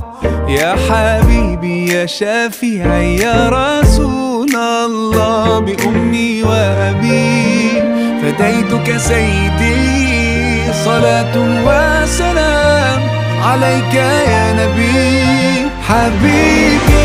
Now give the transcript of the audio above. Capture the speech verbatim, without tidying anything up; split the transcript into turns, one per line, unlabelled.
يا حبيبي يا شفيعي يا رسول الله، بأمي وأبي فديتك سيدي، صلاة وسلام عليك يا نبي. حبيبي